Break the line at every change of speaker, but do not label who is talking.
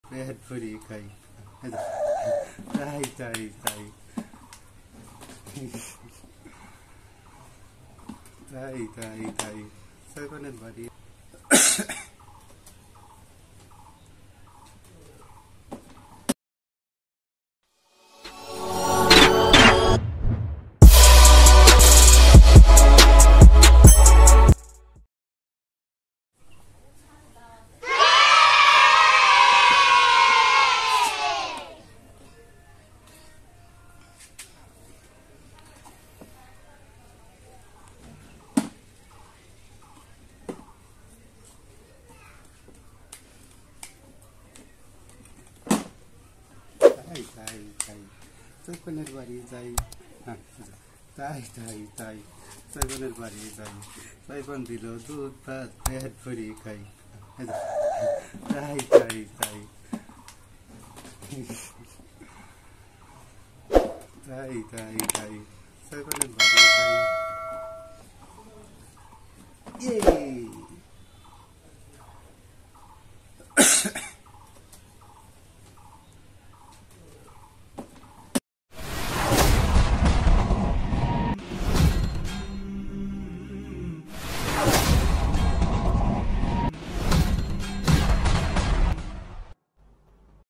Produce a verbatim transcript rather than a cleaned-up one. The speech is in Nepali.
पेट भरि खाइ ताई ताई ताई ताई ताई ताई सगोnet भरि ताई ताई सगोnet भरि जाई ताई ताई ताई सगोnet भरि जाई सैपन दिलो दुध भात पेट भरि खाइ ताई ताई ताई ताई ताई ताई सगोnet भरि जाई